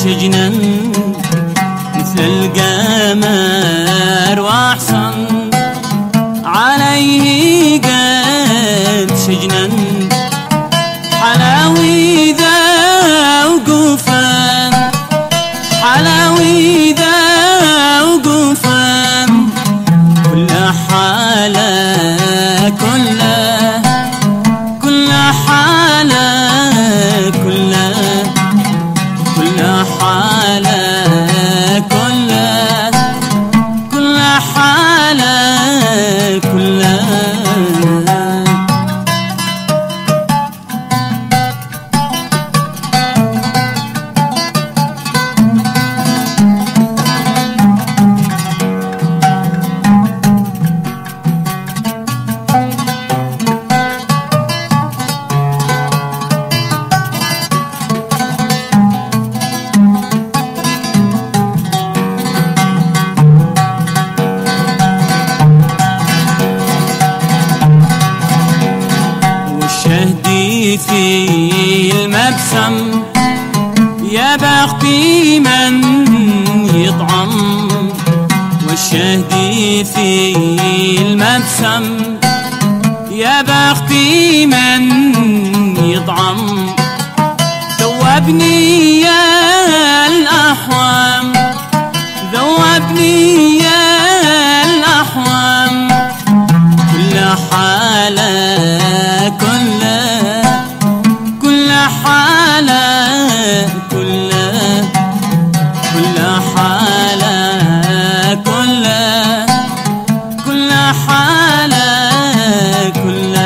شجنا مثل القمر واحسن عليه قد شجنا حلاوي ذا وقوفا حلاوي ذا وقوفا كل حالة كل حالة كل حالة كل حالة كل شهدي في المبسم يا بختي من يطعم والشهدي في المبسم يا بختي من يطعم ذوبني يا الأحوام ذوبني يا الأحوام كل حالة كل حالة كل حالة كل حالة كل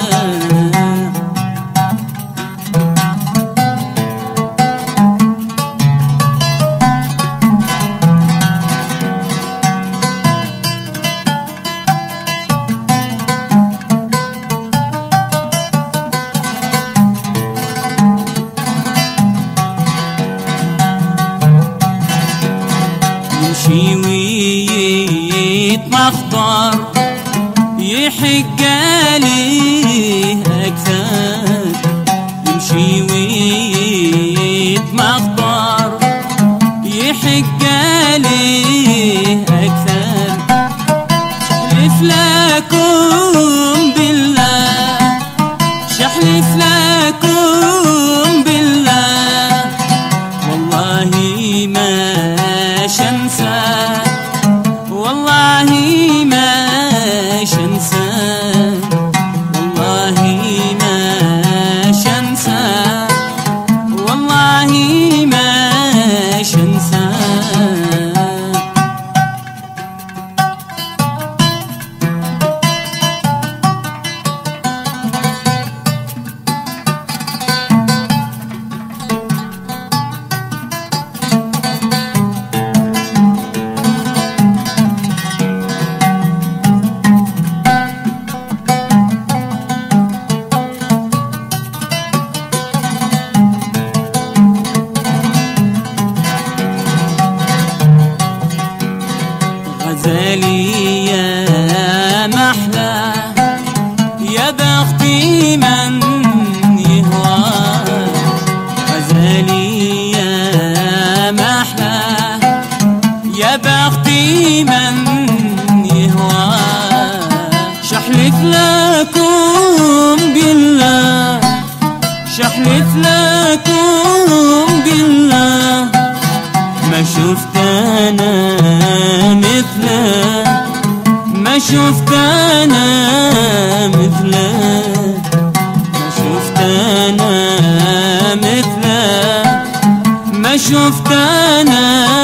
يمشي ويتمخضر يحق عليه أكثر يمشي ويتمخضر يحق عليه أكثر شحلف لكم بالله شحلف لكم بالله والله ما شنسى والله ما شنسى والله ما شنسى والله ما شنسى غزالي يا محلى يا بختي من يهوى غزالي يا محلى يا بختي من يهوى شحلف لكم بالله شحلف لكم بالله ما شفت أنا مثله ما شفت أنا مثله ما شفت أنا مثله ما شفت أنا